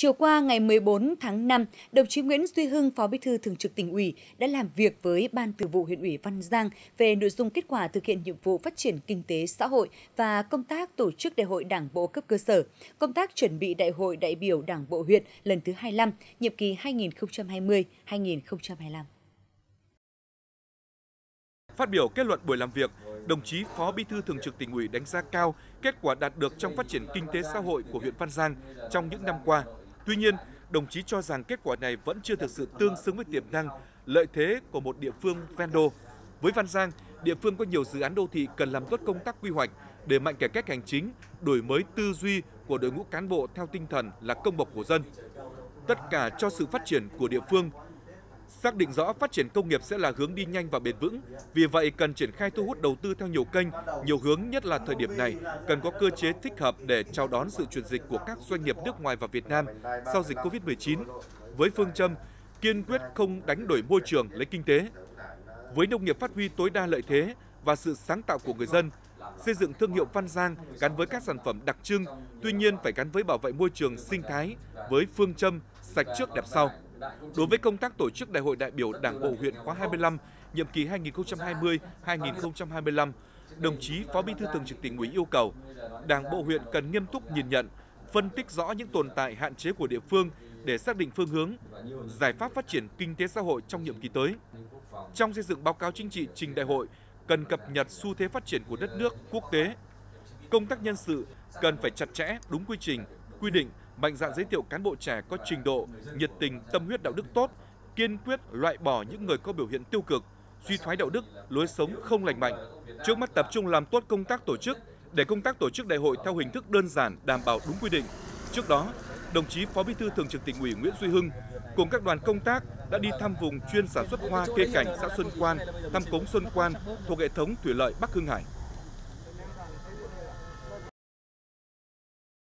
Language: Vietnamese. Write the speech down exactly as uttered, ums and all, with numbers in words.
Chiều qua ngày mười bốn tháng năm, đồng chí Nguyễn Duy Hưng, Phó Bí thư Thường trực Tỉnh ủy đã làm việc với Ban Thường vụ Huyện ủy Văn Giang về nội dung kết quả thực hiện nhiệm vụ phát triển kinh tế xã hội và công tác tổ chức Đại hội Đảng bộ cấp cơ sở, công tác chuẩn bị Đại hội đại biểu Đảng bộ huyện lần thứ hai mươi lăm, nhiệm kỳ hai nghìn không trăm hai mươi đến hai nghìn không trăm hai mươi lăm. Phát biểu kết luận buổi làm việc, đồng chí Phó Bí thư Thường trực Tỉnh ủy đánh giá cao kết quả đạt được trong phát triển kinh tế xã hội của huyện Văn Giang trong những năm qua. Tuy nhiên, đồng chí cho rằng kết quả này vẫn chưa thực sự tương xứng với tiềm năng, lợi thế của một địa phương ven đô. Với Văn Giang, địa phương có nhiều dự án đô thị cần làm tốt công tác quy hoạch, đẩy mạnh cải cách hành chính, đổi mới tư duy của đội ngũ cán bộ theo tinh thần là công bộc của dân. Tất cả cho sự phát triển của địa phương. Xác định rõ phát triển công nghiệp sẽ là hướng đi nhanh và bền vững, vì vậy cần triển khai thu hút đầu tư theo nhiều kênh, nhiều hướng, nhất là thời điểm này, cần có cơ chế thích hợp để chào đón sự chuyển dịch của các doanh nghiệp nước ngoài vào Việt Nam sau dịch Covid mười chín, với phương châm kiên quyết không đánh đổi môi trường lấy kinh tế. Với nông nghiệp phát huy tối đa lợi thế và sự sáng tạo của người dân, xây dựng thương hiệu Văn Giang gắn với các sản phẩm đặc trưng, tuy nhiên phải gắn với bảo vệ môi trường sinh thái với phương châm sạch trước đẹp sau. Đối với công tác tổ chức Đại hội đại biểu Đảng bộ huyện khóa hai mươi lăm, nhiệm kỳ hai nghìn không trăm hai mươi đến hai nghìn không trăm hai mươi lăm, đồng chí Phó Bí thư Thường trực Tỉnh ủy yêu cầu Đảng bộ huyện cần nghiêm túc nhìn nhận, phân tích rõ những tồn tại hạn chế của địa phương để xác định phương hướng, giải pháp phát triển kinh tế xã hội trong nhiệm kỳ tới. Trong xây dựng báo cáo chính trị trình đại hội, cần cập nhật xu thế phát triển của đất nước, quốc tế. Công tác nhân sự cần phải chặt chẽ, đúng quy trình, quy định, mạnh dạn giới thiệu cán bộ trẻ có trình độ, nhiệt tình, tâm huyết đạo đức tốt, kiên quyết loại bỏ những người có biểu hiện tiêu cực, suy thoái đạo đức, lối sống không lành mạnh. Trước mắt tập trung làm tốt công tác tổ chức, để công tác tổ chức đại hội theo hình thức đơn giản, đảm bảo đúng quy định. Trước đó, đồng chí Phó Bí thư Thường trực Tỉnh ủy Nguyễn Duy Hưng cùng các đoàn công tác đã đi thăm vùng chuyên sản xuất hoa cây cảnh xã Xuân Quan, thăm cống Xuân Quan thuộc hệ thống thủy lợi Bắc Hưng Hải.